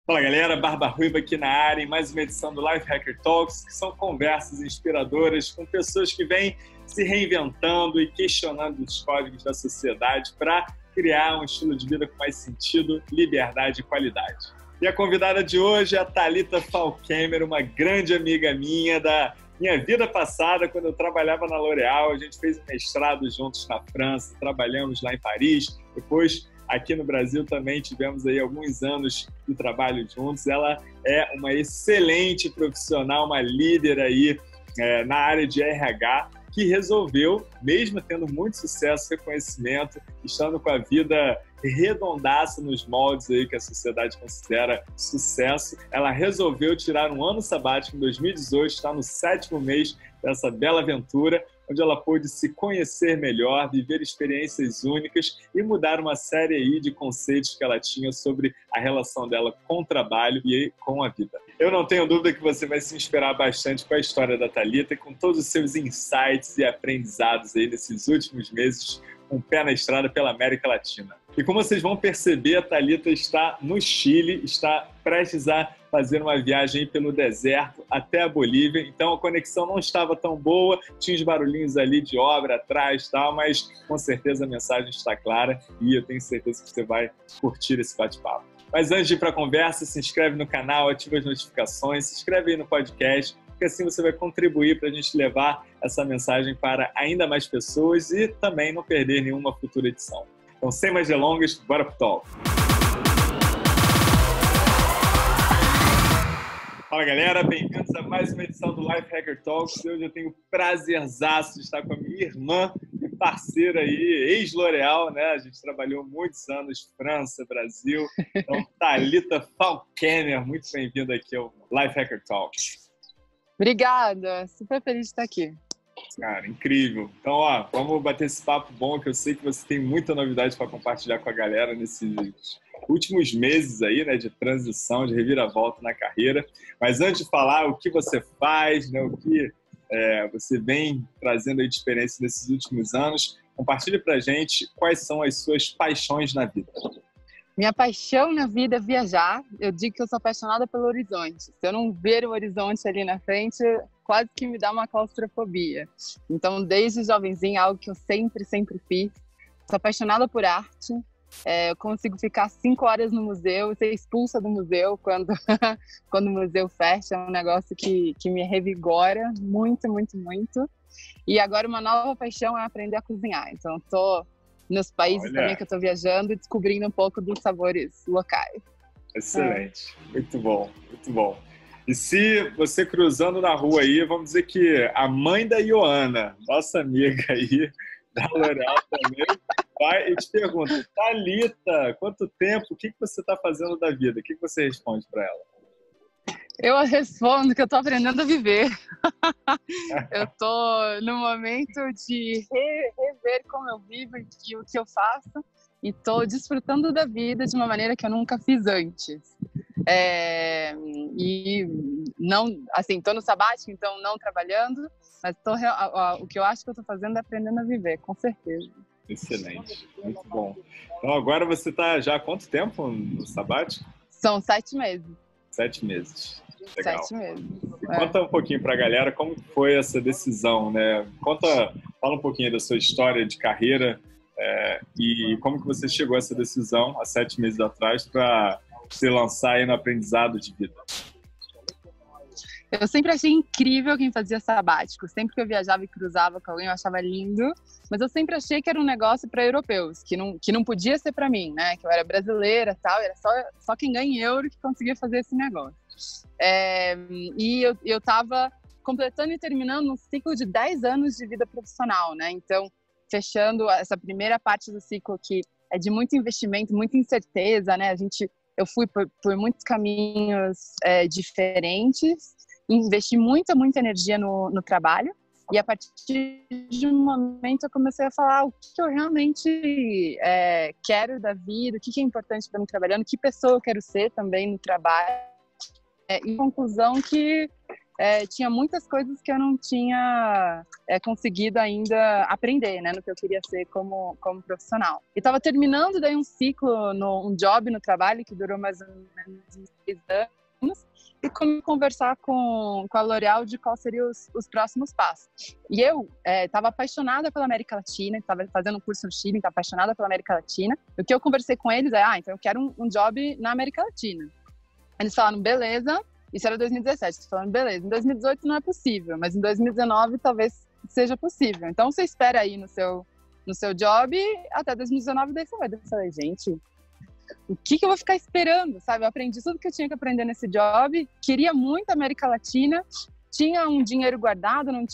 Fala galera, Barba Ruiva aqui na área em mais uma edição do Life Hacker Talks, que são conversas inspiradoras com pessoas que vêm se reinventando e questionando os códigos da sociedade para criar um estilo de vida com mais sentido, liberdade e qualidade. E a convidada de hoje é a Thalita Falkemer, uma grande amiga minha da minha vida passada, quando eu trabalhava na L'Oréal. A gente fez um mestrado juntos na França, trabalhamos lá em Paris, depois aqui no Brasil também tivemos aí alguns anos de trabalho juntos. Ela é uma excelente profissional, uma líder aí na área de RH, que resolveu, mesmo tendo muito sucesso, reconhecimento, estando com a vida redondaça nos moldes aí que a sociedade considera sucesso, ela resolveu tirar um ano sabático em 2018, está no 7º mês dessa bela aventura, onde ela pôde se conhecer melhor, viver experiências únicas e mudar uma série aí de conceitos que ela tinha sobre a relação dela com o trabalho e com a vida. Eu não tenho dúvida que você vai se inspirar bastante com a história da Thalita e com todos os seus insights e aprendizados aí nesses últimos meses, com o pé na estrada pela América Latina. E como vocês vão perceber, a Thalita está no Chile, está prestes a fazer uma viagem pelo deserto até a Bolívia, então a conexão não estava tão boa, tinha uns barulhinhos ali de obra atrás, tal, mas com certeza a mensagem está clara e eu tenho certeza que você vai curtir esse bate-papo. Mas antes de ir para a conversa, se inscreve no canal, ativa as notificações, se inscreve aí no podcast, porque assim você vai contribuir para a gente levar essa mensagem para ainda mais pessoas e também não perder nenhuma futura edição. Então, sem mais delongas, bora pro talk! Fala galera, bem-vindos a mais uma edição do Life Hacker Talks. Hoje eu tenho o prazerzaço de estar com a minha irmã e parceira aí, ex-L'Oréal, né? A gente trabalhou muitos anos, França, Brasil. Então, Thalita Falkemer, muito bem-vinda aqui ao Life Hacker Talks. Obrigada, super feliz de estar aqui. Cara, incrível. Então, ó, vamos bater esse papo bom, que eu sei que você tem muita novidade para compartilhar com a galera nesses últimos meses aí, né, de transição, de reviravolta na carreira. Mas antes de falar o que você faz, né, o que você vem trazendo aí de experiência nesses últimos anos, compartilhe pra gente quais são as suas paixões na vida. Minha paixão na vida é viajar. Eu digo que eu sou apaixonada pelo horizonte. Se eu não ver o horizonte ali na frente, quase que me dá uma claustrofobia. Então, desde jovenzinha, algo que eu sempre fiz. Sou apaixonada por arte. Eu consigo ficar 5 horas no museu e ser expulsa do museu quando o museu fecha. É um negócio que me revigora muito. E agora uma nova paixão é aprender a cozinhar. Então, estou nos países também que eu estou viajando e descobrindo um pouco dos sabores locais. Excelente, muito bom, muito bom. E se você cruzando na rua aí, vamos dizer que a mãe da Ioana, nossa amiga aí, da L'Oréal também, vai e te pergunta: Thalita, quanto tempo, o que você está fazendo da vida? O que você responde para ela? Eu respondo que eu estou aprendendo a viver. Eu estou no momento de rever como eu vivo e o que eu faço, e estou desfrutando da vida de uma maneira que eu nunca fiz antes. E não, assim, estou no sabático, então não trabalhando, mas o que eu acho que eu estou fazendo é aprendendo a viver, com certeza. Excelente, muito bom. Então agora você está já há quanto tempo no sabático? São 7 meses. 7 meses. Legal. 7 meses. E conta um pouquinho para a galera como foi essa decisão, né? Fala um pouquinho da sua história de carreira e como que você chegou a essa decisão há 7 meses atrás para se lançar aí no aprendizado de vida. Eu sempre achei incrível quem fazia sabático. Sempre que eu viajava e cruzava com alguém, eu achava lindo. Mas eu sempre achei que era um negócio para europeus, que não podia ser para mim, né? Que eu era brasileira e tal, era só quem ganha em euro que conseguia fazer esse negócio. E eu estava completando e terminando um ciclo de 10 anos de vida profissional, né? Então, fechando essa primeira parte do ciclo que é de muito investimento, muita incerteza, né? Eu fui por muitos caminhos diferentes, investi muita energia no trabalho, e a partir de um momento eu comecei a falar o que eu realmente quero da vida, o que é importante para mim trabalhando, que pessoa eu quero ser também no trabalho. Em conclusão, que tinha muitas coisas que eu não tinha conseguido ainda aprender, né, no que eu queria ser como profissional. E estava terminando daí um ciclo, um job no trabalho que durou mais ou menos uns 3 anos, e como conversar com a L'Oréal de quais seriam os próximos passos. E eu estava apaixonada pela América Latina, estava fazendo um curso no Chile, estava apaixonada pela América Latina. O que eu conversei com eles então eu quero um job na América Latina. Eles falaram, beleza, isso era 2017, eles falaram, beleza, em 2018 não é possível, mas em 2019 talvez seja possível. Então você espera aí no seu job até 2019, daí você vai. Eu falei, gente, o que eu vou ficar esperando, sabe? Eu aprendi tudo que eu tinha que aprender nesse job, queria muito a América Latina, tinha um dinheiro guardado, eu não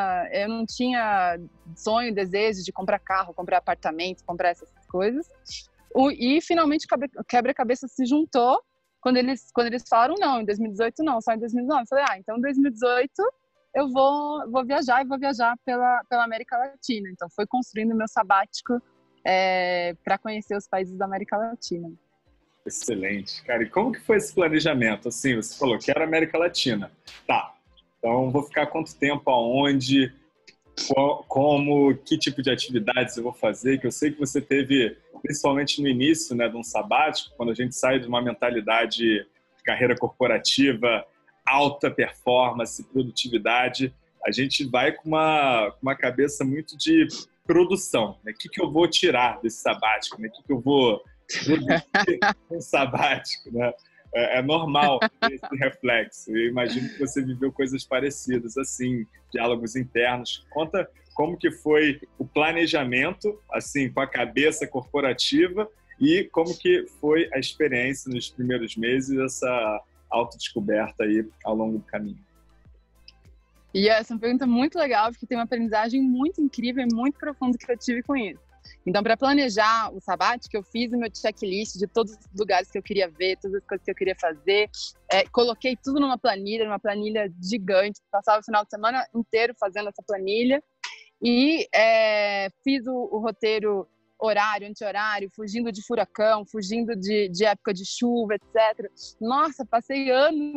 tinha sonho, desejo de comprar carro, comprar apartamento, comprar essas coisas. E finalmente o quebra-cabeça se juntou quando eles falaram não, em 2018 não, só em 2019. Eu falei, então em 2018 eu vou viajar e vou viajar pela América Latina. Então foi construindo meu sabático para conhecer os países da América Latina. Excelente. Cara, e como que foi esse planejamento? Assim, você falou que era América Latina. Tá, então vou ficar quanto tempo, aonde, como, que tipo de atividades eu vou fazer? Que eu sei que você teve, principalmente no início, né, de um sabático, quando a gente sai de uma mentalidade de carreira corporativa, alta performance, produtividade, a gente vai com uma cabeça muito de produção, né? O que eu vou tirar desse sabático, né? O que eu vou produzir um sabático, né? É normal esse reflexo. Eu imagino que você viveu coisas parecidas, assim, diálogos internos. Conta como que foi o planejamento, assim, com a cabeça corporativa, e como que foi a experiência nos primeiros meses, essa autodescoberta aí ao longo do caminho. E essa é uma pergunta muito legal, porque tem uma aprendizagem muito incrível e muito profunda que eu tive com isso. Então, para planejar o sabático, eu fiz o meu checklist de todos os lugares que eu queria ver, todas as coisas que eu queria fazer. Coloquei tudo numa planilha gigante. Passava o final de semana inteiro fazendo essa planilha. E fiz o roteiro horário, anti-horário, fugindo de furacão, fugindo de época de chuva, etc. Nossa, passei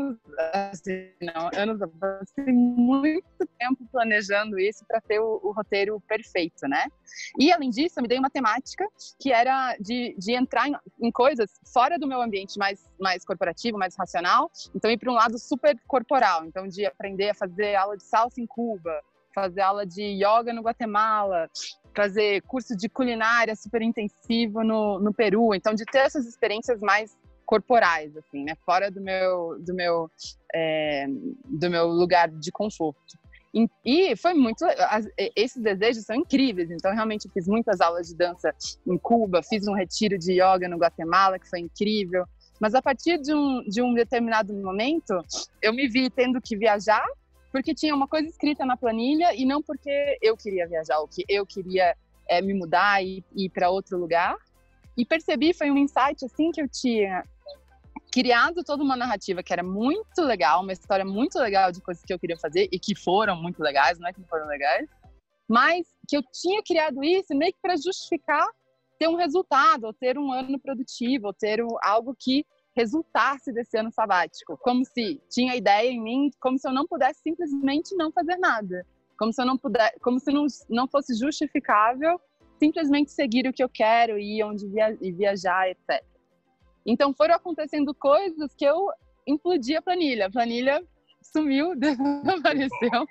passei muito tempo planejando isso para ter o roteiro perfeito, né? E, além disso, eu me dei uma temática que era de entrar em coisas fora do meu ambiente mais corporativo, mais racional, então ir para um lado super corporal, então de aprender a fazer aula de salsa em Cuba, fazer aula de yoga no Guatemala, fazer curso de culinária super intensivo no Peru. Então, de ter essas experiências mais corporais, assim, né? Fora do meu lugar de conforto. E foi muito... Esses desejos são incríveis. Então, realmente, eu fiz muitas aulas de dança em Cuba, fiz um retiro de yoga no Guatemala, que foi incrível. Mas, a partir de um determinado momento, eu me vi tendo que viajar, porque tinha uma coisa escrita na planilha e não porque eu queria viajar, ou que eu queria me mudar e ir para outro lugar. E percebi, foi um insight assim, que eu tinha criado toda uma narrativa que era muito legal, uma história muito legal de coisas que eu queria fazer e que foram muito legais, não é que não foram legais, mas que eu tinha criado isso meio que para justificar ter um resultado, ou ter um ano produtivo, ou ter algo que resultasse desse ano sabático, como se tinha ideia em mim, como se eu não pudesse simplesmente não fazer nada, como se eu como se não fosse justificável simplesmente seguir o que eu quero, ir onde viajar, etc. Então foram acontecendo coisas que eu implodi a planilha sumiu, desapareceu,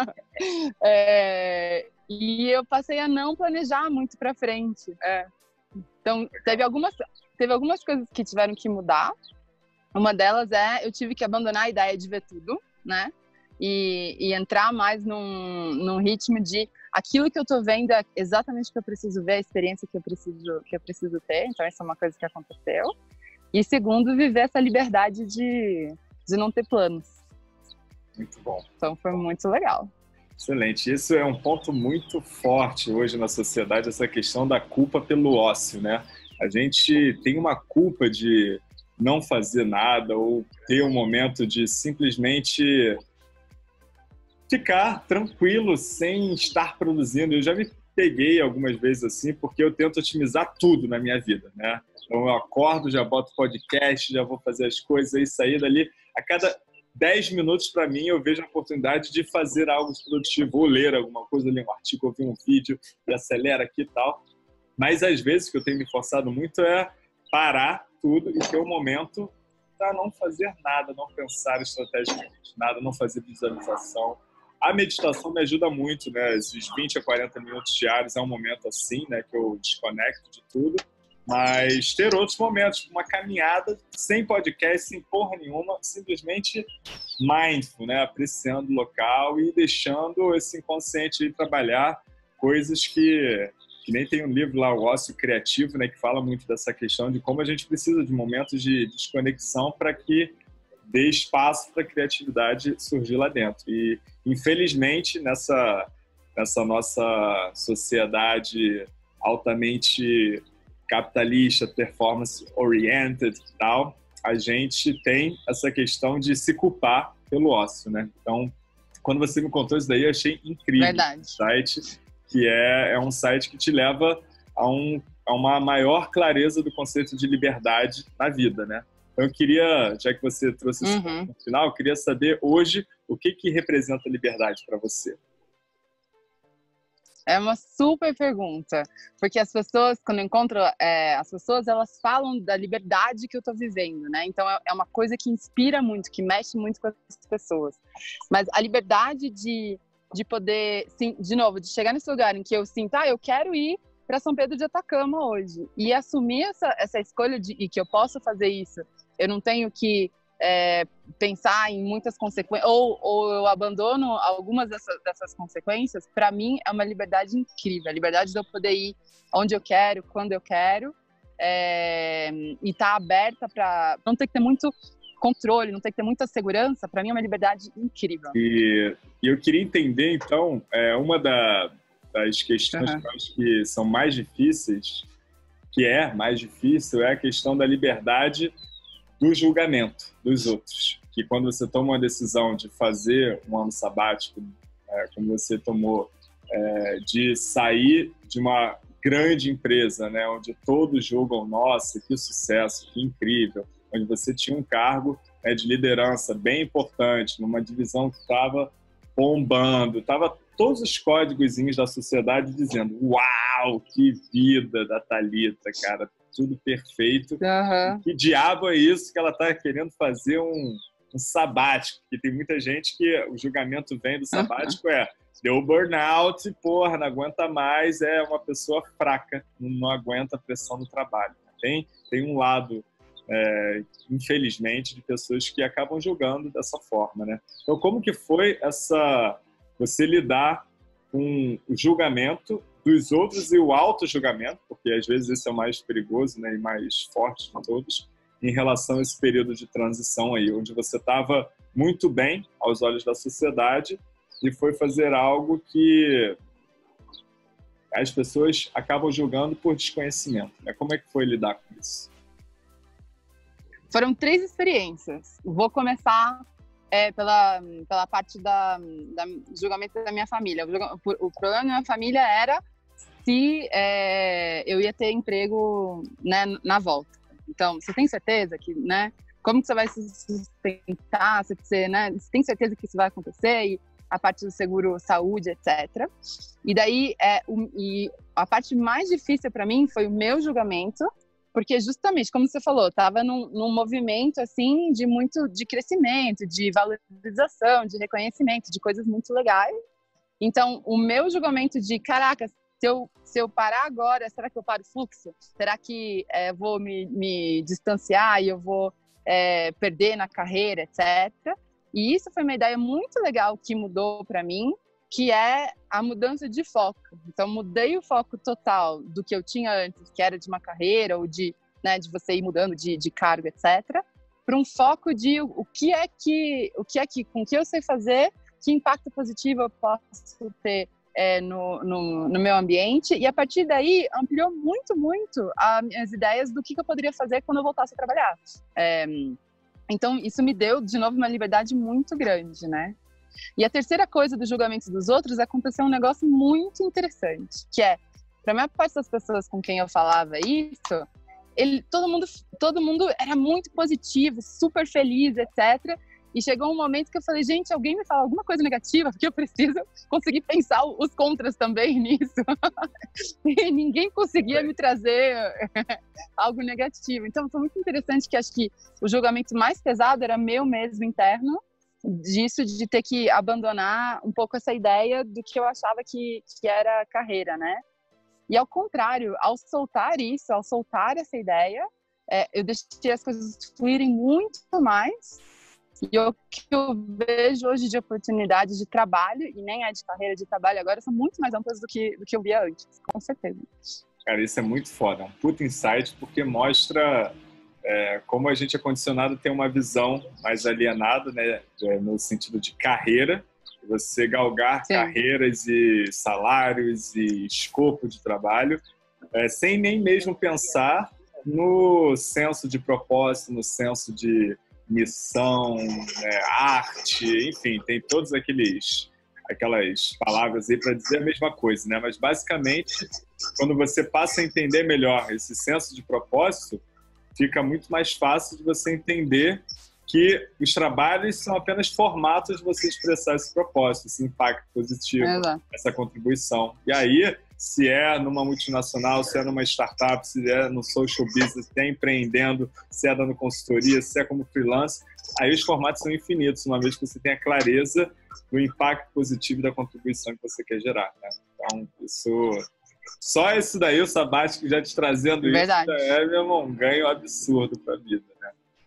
e eu passei a não planejar muito para frente. Então teve algumas coisas que tiveram que mudar. Uma delas eu tive que abandonar a ideia de ver tudo, né? E entrar mais num ritmo de aquilo que eu tô vendo é exatamente o que eu preciso ver, a experiência que eu preciso ter. Então, essa é uma coisa que aconteceu. E segundo, viver essa liberdade de não ter planos. Muito bom. Então, foi muito legal. Excelente. Isso é um ponto muito forte hoje na sociedade, essa questão da culpa pelo ócio, né? A gente tem uma culpa de não fazer nada ou ter um momento de simplesmente ficar tranquilo sem estar produzindo. Eu já me peguei algumas vezes assim, porque eu tento otimizar tudo na minha vida, né? Então eu acordo, já boto podcast, já vou fazer as coisas, isso aí, dali. A cada 10 minutos para mim eu vejo a oportunidade de fazer algo produtivo, ou ler alguma coisa, ler um artigo, ouvir um vídeo, e acelera aqui e tal. Mas às vezes o que eu tenho me forçado muito é parar tudo e ter um momento para não fazer nada, não pensar estrategicamente nada, não fazer visualização. A meditação me ajuda muito, né? Esses 20 a 40 minutos diários é um momento assim, né? Que eu desconecto de tudo. Mas ter outros momentos, uma caminhada sem podcast, sem porra nenhuma, simplesmente mindful, né? Apreciando o local e deixando esse inconsciente aí trabalhar coisas que nem tem um livro lá, O Ócio Criativo, né? Que fala muito dessa questão de como a gente precisa de momentos de desconexão para que dê espaço para a criatividade surgir lá dentro. E, infelizmente, nessa nossa sociedade altamente capitalista, performance-oriented e tal, a gente tem essa questão de se culpar pelo ócio, né? Então, quando você me contou isso daí, eu achei incrível. Verdade. O site, que é um site que te leva a uma maior clareza do conceito de liberdade na vida, né? Então, eu queria, já que você trouxe esse ponto no final, eu queria saber hoje o que representa liberdade para você. É uma super pergunta, porque as pessoas, quando eu encontro as pessoas, elas falam da liberdade que eu estou vivendo, né? Então, é uma coisa que inspira muito, que mexe muito com as pessoas. Mas a liberdade de poder, sim, de novo, de chegar nesse lugar em que eu sinto, eu quero ir para São Pedro de Atacama hoje, e assumir essa escolha e que eu posso fazer isso. Eu não tenho que pensar em muitas consequências, ou eu abandono algumas dessas consequências. Para mim, é uma liberdade incrível. A liberdade de eu poder ir onde eu quero, quando eu quero, e estar aberta para não ter que ter muito controle, não ter que ter muita segurança. Para mim, é uma liberdade incrível. E eu queria entender, então, uma das questões que eu acho que são mais difíceis, é a questão da liberdade do julgamento dos outros. Que quando você toma uma decisão de fazer um ano sabático, como você tomou, de sair de uma grande empresa, né, onde todos julgam, nossa, que sucesso, que incrível, onde você tinha um cargo de liderança bem importante, numa divisão que estava bombando, estava todos os códigozinhos da sociedade dizendo, uau, que vida da Thalita, cara, tudo perfeito. Que diabo é isso que ela está querendo fazer um sabático? Porque tem muita gente que o julgamento vem do sabático deu burnout, porra, não aguenta mais, é uma pessoa fraca, não aguenta a pressão do trabalho. Tem um lado, infelizmente, de pessoas que acabam julgando dessa forma, né? Então, como que foi você lidar com o julgamento dos outros e o auto-julgamento, porque às vezes esse é o mais perigoso, né, e mais forte de todos, em relação a esse período de transição aí, onde você estava muito bem aos olhos da sociedade e foi fazer algo que as pessoas acabam julgando por desconhecimento, né? Como é que foi lidar com isso? Foram 3 experiências. Vou começar pela parte do julgamento da minha família. O problema da minha família era se eu ia ter emprego, né, na volta. Então, você tem certeza que, né, como que você vai se sustentar, você tem certeza que isso vai acontecer, e a parte do seguro saúde, etc. E daí, e a parte mais difícil para mim foi o meu julgamento, porque justamente, como você falou, estava num movimento assim de crescimento, de valorização, de reconhecimento, de coisas muito legais. Então, o meu julgamento de, caraca, se eu parar agora, será que eu paro o fluxo? Será que vou me distanciar e eu vou perder na carreira, etc. E isso foi uma ideia muito legal que mudou para mim, que é a mudança de foco. Então, mudei o foco total do que eu tinha antes, que era de uma carreira ou de você ir mudando de cargo, etc., para um foco de o que é que com o que eu sei fazer, que impacto positivo eu posso ter no meu ambiente. E a partir daí ampliou muito, muito as minhas ideias do que eu poderia fazer quando eu voltasse a trabalhar. Então, isso me deu, de novo, uma liberdade muito grande, né? E a terceira coisa do julgamento dos outros, aconteceu um negócio muito interessante, que para a maior parte das pessoas com quem eu falava isso, todo mundo era muito positivo, super feliz, etc. E chegou um momento que eu falei, gente, alguém me fala alguma coisa negativa, porque eu preciso conseguir pensar os contras também nisso. E ninguém conseguia me trazer algo negativo. Então, foi muito interessante que acho que o julgamento mais pesado era meu mesmo interno, disso de ter que abandonar um pouco essa ideia do que eu achava que era carreira, né? E ao contrário, ao soltar isso, ao soltar essa ideia, eu deixei as coisas fluírem muito mais. E o que eu vejo hoje de oportunidades de trabalho, e nem é de carreira, de trabalho agora, são muito mais amplas do que eu via antes, com certeza. Cara, isso é muito foda. Um puta insight, porque mostra como a gente é condicionado a ter uma visão mais alienada, né, no sentido de carreira, você galgar Sim. carreiras e salários e escopo de trabalho, sem nem mesmo pensar no senso de propósito, no senso de missão, arte, enfim, tem todas aquelas palavras aí para dizer a mesma coisa, né? Mas basicamente, quando você passa a entender melhor esse senso de propósito, fica muito mais fácil de você entender que os trabalhos são apenas formatos de você expressar esse propósito, esse impacto positivo, essa contribuição. E aí, se é numa multinacional, se é numa startup, se é no social business, se é empreendendo, se é dando consultoria, se é como freelance, aí os formatos são infinitos, uma vez que você tem a clareza do impacto positivo da contribuição que você quer gerar, né? Então, só isso daí, o sabático já te trazendo Verdade. Isso, meu irmão, um ganho absurdo para a vida, né?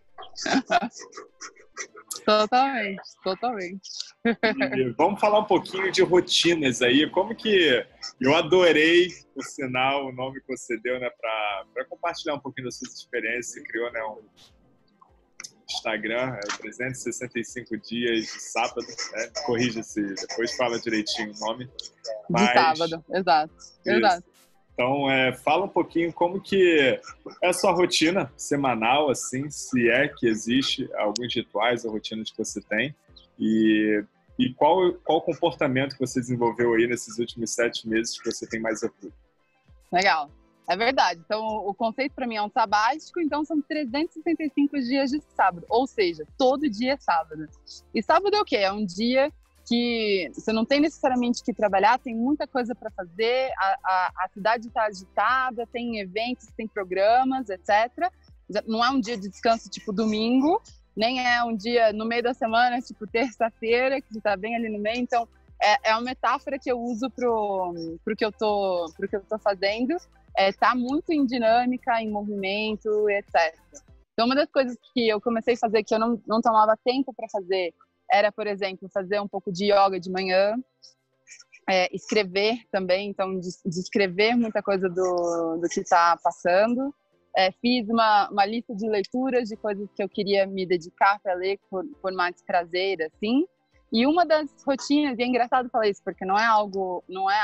Totalmente. E vamos falar um pouquinho de rotinas aí. Como que eu adorei, por sinal, o nome que você deu, né, para compartilhar um pouquinho das suas experiências. Você criou, né, um Instagram, 365 dias de sábado, né? Corrija se depois fala direitinho o nome. De sábado, exato. Então, fala um pouquinho como que é a sua rotina semanal, assim, se é que existe alguns rituais ou rotinas que você tem e qual comportamento que você desenvolveu aí nesses últimos 7 meses que você tem mais apuro. Legal, é verdade. Então, o conceito para mim é um sabático, então são 365 dias de sábado, ou seja, todo dia é sábado. E sábado é o quê? É um dia que você não tem necessariamente que trabalhar, tem muita coisa para fazer, a cidade está agitada, tem eventos, tem programas, etc. Não é um dia de descanso tipo domingo, nem é um dia no meio da semana, tipo terça-feira, que está bem ali no meio. Então, é uma metáfora que eu uso pro que eu tô fazendo. Tá muito em dinâmica, em movimento, etc. Então, uma das coisas que eu comecei a fazer, que eu não tomava tempo para fazer, era, por exemplo, fazer um pouco de yoga de manhã, escrever também, então de escrever muita coisa do que está passando. Fiz uma lista de leituras de coisas que eu queria me dedicar para ler por mais prazer, assim. E uma das rotinas, e é engraçado falar isso, porque não é algo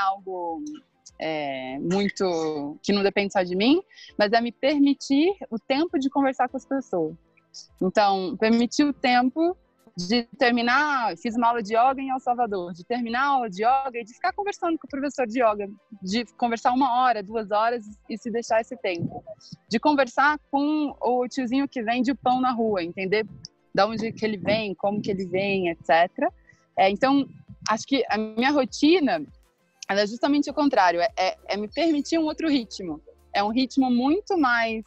muito que não depende só de mim, mas é me permitir o tempo de conversar com as pessoas. Então, permitir o tempo de terminar, fiz uma aula de yoga em El Salvador, de terminar a aula de yoga e de ficar conversando com o professor de yoga, de conversar 1 hora, 2 horas e se deixar esse tempo. De conversar com o tiozinho que vende o pão na rua, entender de onde que ele vem, como que ele vem, etc. Então, acho que a minha rotina, ela é justamente o contrário, é me permitir um outro ritmo. É um ritmo muito mais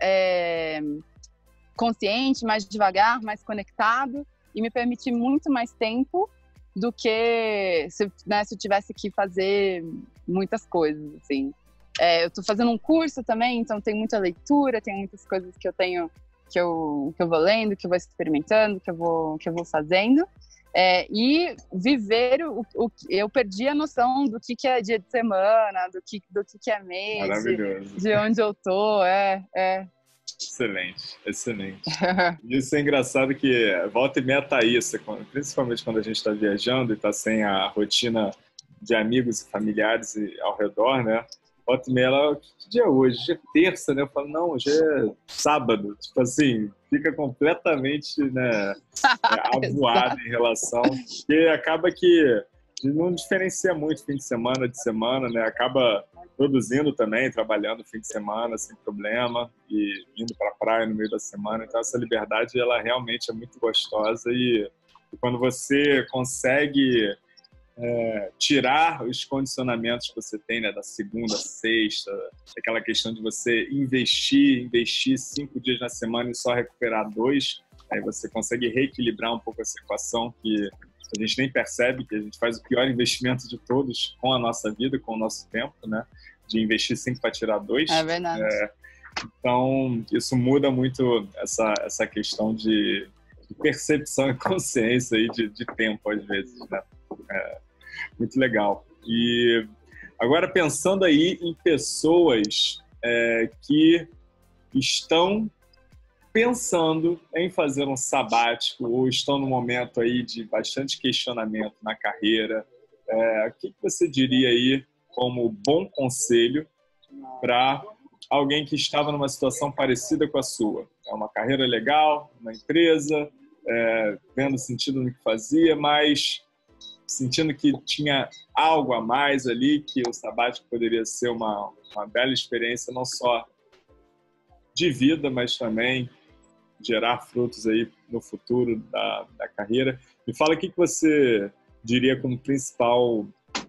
consciente, mais devagar, mais conectado, e me permitir muito mais tempo do que se eu tivesse que fazer muitas coisas, assim. Eu estou fazendo um curso também, então tem muita leitura, tem muitas coisas que eu tenho, que eu vou lendo, que eu vou experimentando, que eu vou fazendo. E viver eu perdi a noção do que é dia de semana, do que é mês, de onde eu tô, Excelente. Isso é engraçado que volta e meia tá isso, principalmente quando a gente está viajando e tá sem a rotina de amigos e familiares ao redor, né? Volta e meia, que dia é hoje? Hoje é terça, né? Eu falo, não, hoje é sábado. Tipo assim, fica completamente, né, avoado em relação, porque acaba que não diferencia muito fim de semana, né? Acaba produzindo também, trabalhando fim de semana sem problema e indo para a praia no meio da semana. Então essa liberdade ela realmente é muito gostosa e quando você consegue tirar os condicionamentos que você tem, né, da segunda, sexta, aquela questão de você investir 5 dias na semana e só recuperar 2, aí você consegue reequilibrar um pouco essa equação que a gente nem percebe, que a gente faz o pior investimento de todos com a nossa vida, com o nosso tempo, né, de investir 5 para tirar 2. É verdade. Então, isso muda muito essa questão de percepção e consciência aí de tempo, às vezes, né? Muito legal. E agora pensando aí em pessoas que estão pensando em fazer um sabático ou estão no momento aí de bastante questionamento na carreira, o que você diria aí como bom conselho para alguém que estava numa situação parecida com a sua? É uma carreira legal, uma empresa, vendo sentido no que fazia, mas sentindo que tinha algo a mais ali, que o sabático poderia ser uma bela experiência, não só de vida, mas também gerar frutos aí no futuro da carreira. Me fala o que você diria como principal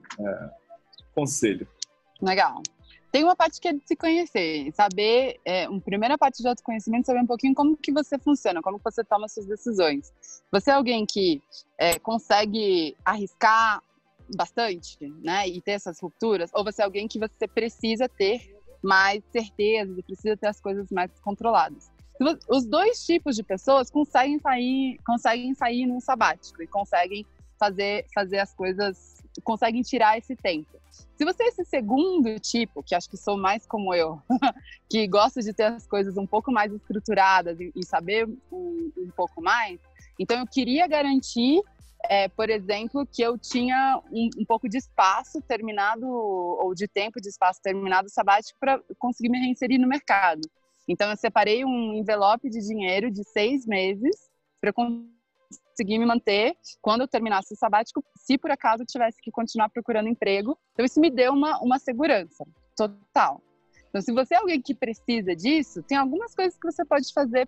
conselho. Legal. Tem uma parte que é de se conhecer, saber, uma primeira parte de autoconhecimento, saber um pouquinho como que você funciona, como que você toma suas decisões. Você é alguém que consegue arriscar bastante, né, e ter essas rupturas, ou você é alguém que você precisa ter mais certezas e precisa ter as coisas mais controladas. Os dois tipos de pessoas conseguem sair num sabático e conseguem fazer as coisas, conseguem tirar esse tempo. Se você é esse segundo tipo, que acho que sou mais como eu, que gosta de ter as coisas um pouco mais estruturadas e saber um pouco mais, então eu queria garantir, por exemplo, que eu tinha um pouco de espaço terminado, ou de tempo de espaço terminado sabático para conseguir me reinserir no mercado. Então eu separei um envelope de dinheiro de 6 meses para conseguir me manter quando eu terminasse o sabático, se por acaso eu tivesse que continuar procurando emprego. Então isso me deu uma segurança total. Então se você é alguém que precisa disso, tem algumas coisas que você pode fazer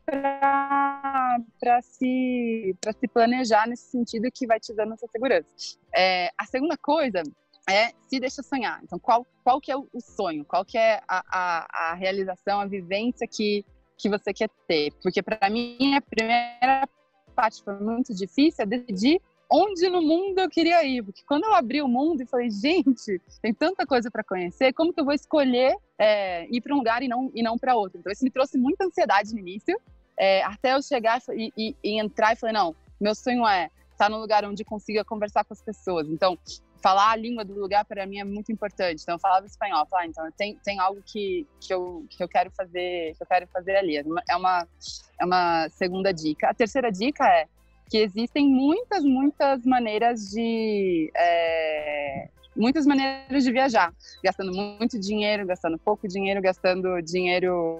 para se planejar nesse sentido, que vai te dando essa segurança. A segunda coisa se deixa sonhar. Então qual que é o sonho? Qual que é a realização, a vivência que você quer ter? Porque para mim a primeira parte foi muito difícil, decidir onde no mundo eu queria ir, porque quando eu abri o mundo e falei, gente, tem tanta coisa para conhecer, como que eu vou escolher ir para um lugar e não para outro? Então isso me trouxe muita ansiedade no início, até eu chegar e entrar e falei, não, meu sonho é estar num lugar onde consiga conversar com as pessoas. Então falar a língua do lugar para mim é muito importante. Então eu falava espanhol, então tem algo que eu quero fazer ali. É uma segunda dica. A terceira dica é que existem muitas maneiras de viajar, gastando muito dinheiro, gastando pouco dinheiro, gastando dinheiro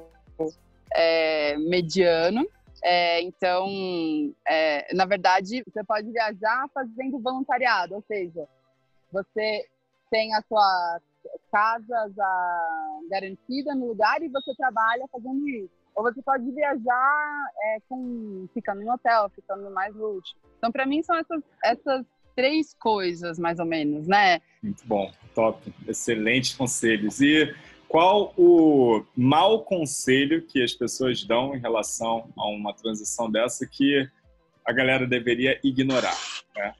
mediano. Então, na verdade, você pode viajar fazendo voluntariado, ou seja, você tem a sua casa garantida no lugar e você trabalha fazendo isso. Ou você pode viajar ficando em hotel, ficando mais luxo. Então, para mim, são essas 3 coisas, mais ou menos, né? Muito bom, top. Excelentes conselhos. E qual o mau conselho que as pessoas dão em relação a uma transição dessa que a galera deveria ignorar, né?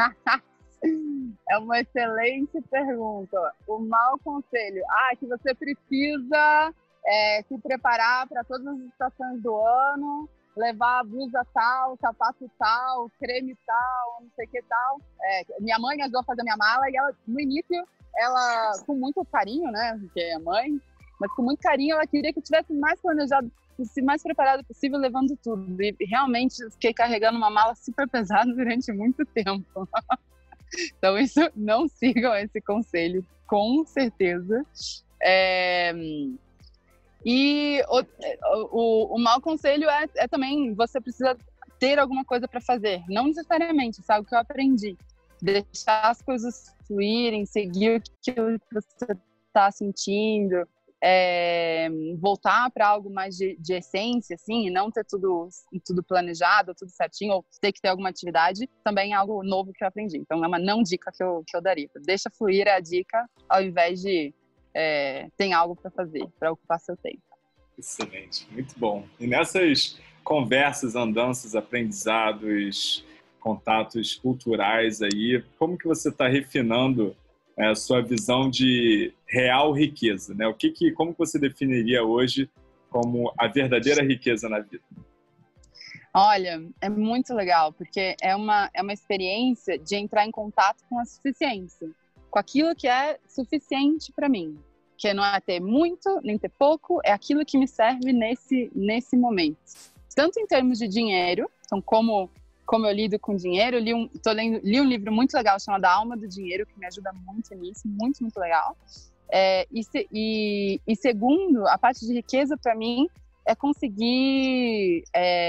É uma excelente pergunta. O mau conselho, que você precisa se preparar para todas as estações do ano, levar a blusa tal, sapato tal, creme tal, não sei o que tal. Minha mãe ajudou a fazer minha mala e ela, no início, ela, com muito carinho, né, porque é mãe, mas com muito carinho, ela queria que eu tivesse mais planejado, mais preparado possível, levando tudo. E realmente eu fiquei carregando uma mala super pesada durante muito tempo. Então, não sigam esse conselho, com certeza. E o mau conselho é também, você precisa ter alguma coisa para fazer. Não necessariamente, sabe o que eu aprendi? Deixar as coisas fluírem, seguir aquilo que você está sentindo, voltar para algo mais de essência, assim, e não ter tudo planejado, tudo certinho, ou ter que ter alguma atividade, também é algo novo que eu aprendi. Então, é uma não dica que eu daria. Deixa fluir a dica, ao invés de tem algo para fazer, para ocupar seu tempo. Excelente, muito bom. E nessas conversas, andanças, aprendizados, contatos culturais aí, como que você está refinando a sua visão de real riqueza, né? Como que você definiria hoje como a verdadeira riqueza na vida? Olha, é muito legal, porque é uma experiência de entrar em contato com a suficiência, com aquilo que é suficiente para mim, que não é ter muito, nem ter pouco, é aquilo que me serve nesse momento. Tanto em termos de dinheiro, então como eu lido com dinheiro, li um livro muito legal chamado A Alma do Dinheiro, que me ajuda muito nisso, muito, muito legal. E segundo, a parte de riqueza, para mim, é conseguir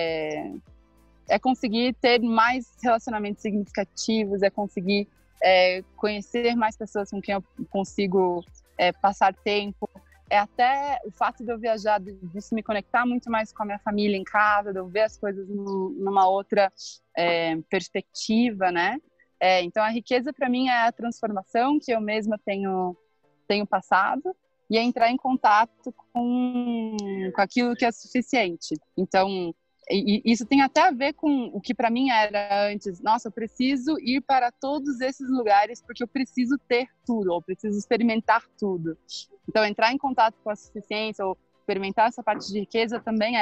ter mais relacionamentos significativos, é conseguir conhecer mais pessoas com quem eu consigo passar tempo. É até o fato de eu viajar, disso me conectar muito mais com a minha família em casa, de eu ver as coisas numa outra perspectiva, né? Então, a riqueza para mim é a transformação que eu mesma tenho passado e é entrar em contato com aquilo que é suficiente. Então, isso tem até a ver com o que para mim era antes. Nossa, eu preciso ir para todos esses lugares porque eu preciso ter tudo, ou preciso experimentar tudo. Então, entrar em contato com a suficiência ou experimentar essa parte de riqueza também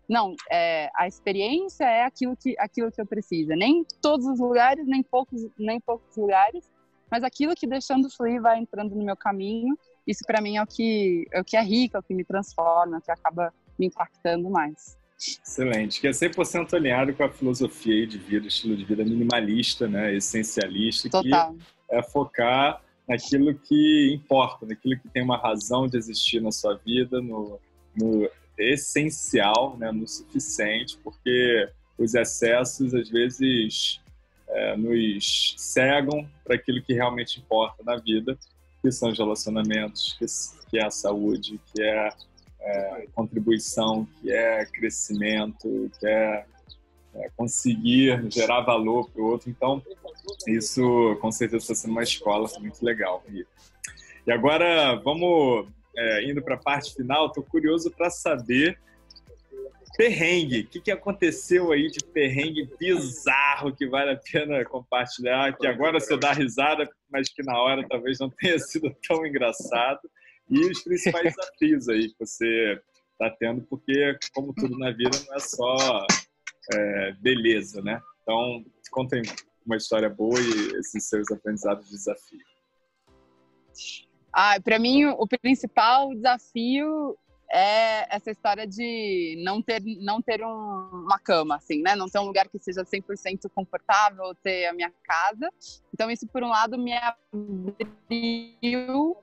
a experiência é aquilo que eu preciso. Nem todos os lugares, nem poucos lugares, mas aquilo que deixando fluir vai entrando no meu caminho. Isso para mim é o que é rico, é o que me transforma, é o que acaba me impactando mais. Excelente, que é 100% alinhado com a filosofia aí de vida, estilo de vida minimalista, né, essencialista, Total. Que é focar naquilo que importa, naquilo que tem uma razão de existir na sua vida, no essencial, né, no suficiente, porque os excessos às vezes nos cegam para aquilo que realmente importa na vida, que são os relacionamentos, que é a saúde, que é contribuição, que é crescimento, que é conseguir gerar valor para o outro. Então, isso com certeza está sendo uma escola muito legal. E agora, vamos indo para a parte final, estou curioso para saber perrengue. O que aconteceu aí de perrengue bizarro que vale a pena compartilhar, que agora você dá risada, mas que na hora talvez não tenha sido tão engraçado. E os principais desafios aí que você está tendo, porque, como tudo na vida, não é só beleza, né? Então, contem uma história boa e esses seus aprendizados de desafio. Para mim, o principal desafio é essa história de não ter uma cama, assim, né? Não ter um lugar que seja 100% confortável, ter a minha casa. Então, isso, por um lado, me abriu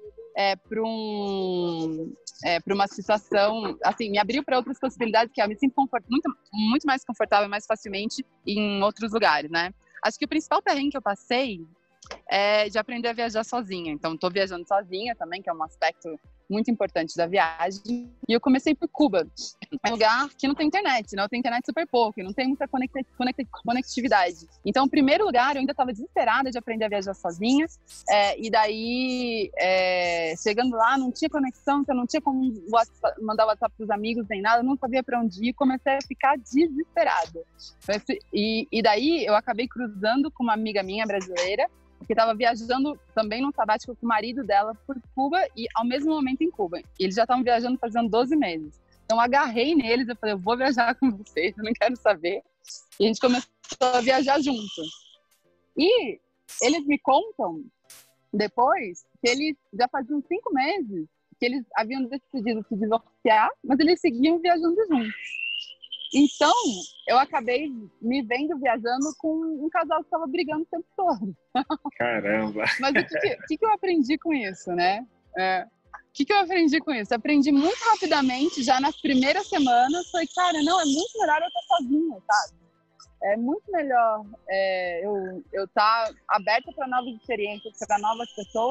para uma situação, assim, me abriu para outras possibilidades que eu me sinto muito mais confortável, mais facilmente em outros lugares, né? Acho que o principal perrengue que eu passei é de aprender a viajar sozinha. Então, estou viajando sozinha também, que é um aspecto muito importante da viagem. E eu comecei por Cuba, é um lugar que não tem internet, né? Tem internet super pouco, e não tem muita conectividade. Então, no primeiro lugar, eu ainda estava desesperada de aprender a viajar sozinha. E daí, chegando lá, não tinha conexão, então não tinha como mandar WhatsApp para os amigos, nem nada, não sabia para onde ir, comecei a ficar desesperada. E daí, eu acabei cruzando com uma amiga minha brasileira, que estava viajando também num sabático com o marido dela por Cuba e ao mesmo momento em Cuba. E eles já estavam viajando fazendo 12 meses. Então, eu agarrei neles, eu falei, eu vou viajar com vocês, eu não quero saber. E a gente começou a viajar junto. E eles me contam, depois, que eles já faziam 5 meses que eles haviam decidido se divorciar, mas eles seguiam viajando juntos. Então, eu acabei me vendo viajando com um casal que estava brigando o tempo todo. Caramba! Mas o que eu aprendi com isso, né? O que eu aprendi com isso? Aprendi muito rapidamente, já nas primeiras semanas, foi, cara, não, é muito melhor eu estar sozinha, sabe? É muito melhor eu estar aberta para novas experiências, para novas pessoas,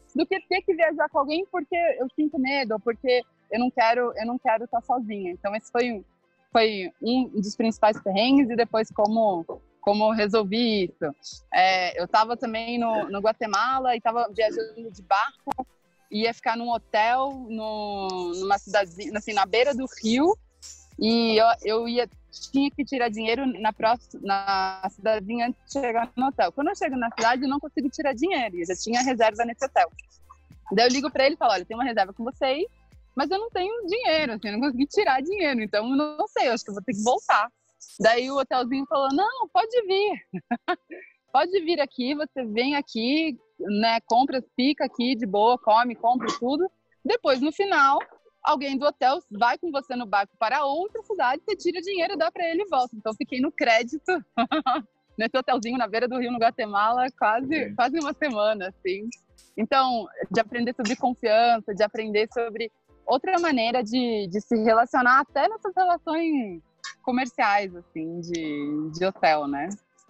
do que ter que viajar com alguém porque eu sinto medo, ou porque eu não quero estar sozinha. Então esse foi um dos principais perrengues, e depois como eu resolvi isso. Eu estava também no Guatemala e estava viajando de barco, ia ficar num hotel numa cidadezinha, assim, na beira do rio, e tinha que tirar dinheiro na cidadezinha antes de chegar no hotel. Quando eu chego na cidade, eu não consigo tirar dinheiro, e eu já tinha reserva nesse hotel. Daí eu ligo para ele e falo, olha, tem uma reserva com vocês, mas eu não tenho dinheiro, assim, eu não consegui tirar dinheiro, então eu não sei, eu acho que eu vou ter que voltar. Daí o hotelzinho falou, não, pode vir, pode vir aqui, você vem aqui, né, compra, fica aqui de boa, come, compra tudo. Depois, no final, alguém do hotel vai com você no barco para outra cidade, você tira dinheiro, dá para ele e volta. Então, fiquei no crédito nesse hotelzinho na beira do rio, no Guatemala, quase uma semana, assim. Então, de aprender sobre confiança, de aprender sobre outra maneira de se relacionar, até nessas relações comerciais, assim, de hotel, né?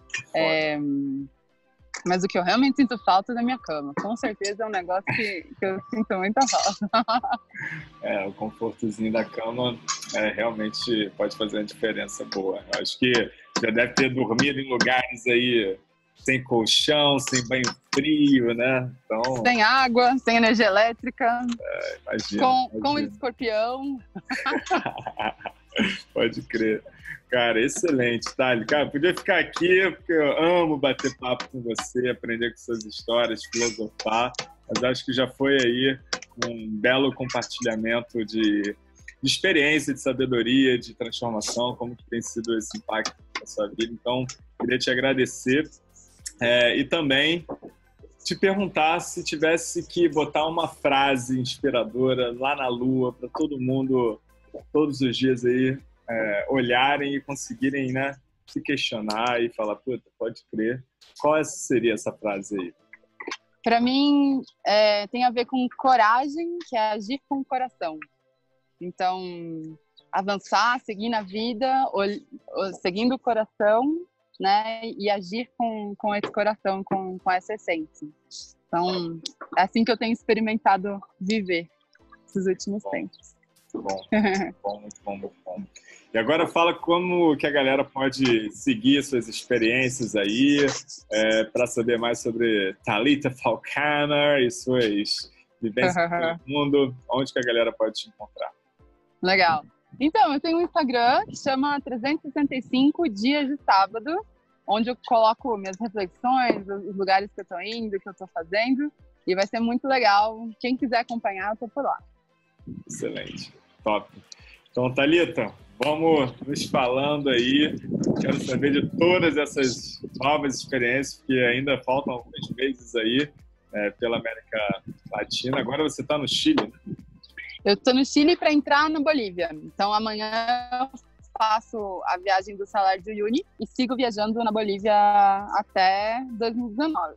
Mas o que eu realmente sinto falta é da minha cama. Com certeza é um negócio que eu sinto muita falta. O confortozinho da cama realmente pode fazer uma diferença boa. Eu acho que já deve ter dormido em lugares aí sem colchão, sem banho frio, né? Então, sem água, sem energia elétrica, imagina. Com escorpião. Pode crer. Cara, excelente, Thali. Cara, podia ficar aqui, porque eu amo bater papo com você, aprender com suas histórias, filosofar, mas acho que já foi aí um belo compartilhamento de experiência, de sabedoria, de transformação, como que tem sido esse impacto na sua vida. Então, queria te agradecer e também te perguntar se tivesse que botar uma frase inspiradora lá na Lua para todo mundo, todos os dias aí, olharem e conseguirem, né, se questionar e falar, puta, pode crer. Qual seria essa frase aí? Para mim, tem a ver com coragem, que é agir com o coração. Então, avançar, seguir na vida, seguindo o coração, né, e agir com esse coração, com essa essência. Então, é assim que eu tenho experimentado viver esses últimos tempos. Muito bom. E agora fala como que a galera pode seguir suas experiências aí, para saber mais sobre Thalita Falconer e suas vivências pelo mundo, onde que a galera pode te encontrar? Legal. Então, eu tenho um Instagram que chama 365 Dias de Sábado, onde eu coloco minhas reflexões, os lugares que eu estou indo, o que eu estou fazendo, e vai ser muito legal. Quem quiser acompanhar, eu estou por lá. Excelente. Top. Então, Thalita, vamos nos falando aí. Quero saber de todas essas novas experiências, porque ainda faltam algumas vezes aí pela América Latina. Agora você está no Chile, né? Eu estou no Chile para entrar na Bolívia. Então, amanhã eu faço a viagem do Salar de Uyuni e sigo viajando na Bolívia até 2019.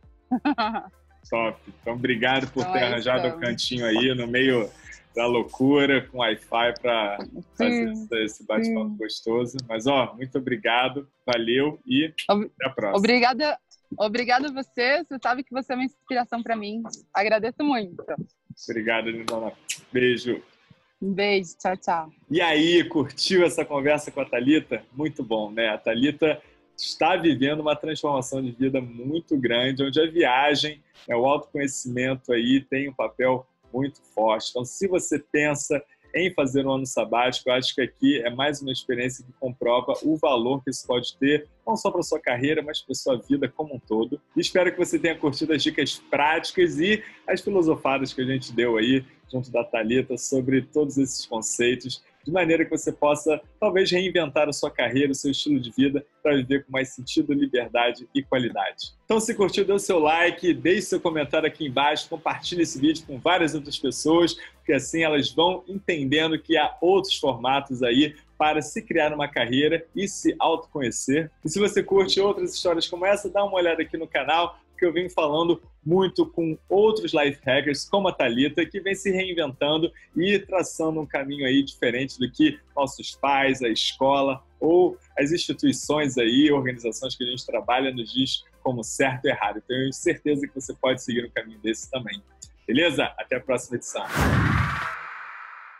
Top. Então, obrigado por ter arranjado o cantinho aí no meio da loucura, com Wi-Fi para fazer esse bate-papo gostoso. Mas, muito obrigado, valeu e até a próxima. Obrigada a você. Você sabe que você é uma inspiração para mim. Agradeço muito. Obrigado, Lindona. Beijo. Um beijo. Tchau, tchau. E aí, curtiu essa conversa com a Thalita? Muito bom, né? A Thalita está vivendo uma transformação de vida muito grande, onde a viagem, o autoconhecimento aí tem um papel muito forte. Então, se você pensa em fazer um ano sabático, eu acho que aqui é mais uma experiência que comprova o valor que isso pode ter, não só para a sua carreira, mas para a sua vida como um todo. E espero que você tenha curtido as dicas práticas e as filosofadas que a gente deu aí, junto da Thalita, sobre todos esses conceitos, de maneira que você possa, talvez, reinventar a sua carreira, o seu estilo de vida, para viver com mais sentido, liberdade e qualidade. Então, se curtiu, dê o seu like, deixe seu comentário aqui embaixo, compartilhe esse vídeo com várias outras pessoas, porque assim elas vão entendendo que há outros formatos aí para se criar uma carreira e se autoconhecer. E se você curte outras histórias como essa, dá uma olhada aqui no canal, porque eu venho falando muito com outros life hackers, como a Thalita, que vem se reinventando e traçando um caminho aí diferente do que nossos pais, a escola ou as instituições aí, organizações que a gente trabalha nos diz como certo e errado. Então, eu tenho certeza que você pode seguir um caminho desse também. Beleza? Até a próxima edição.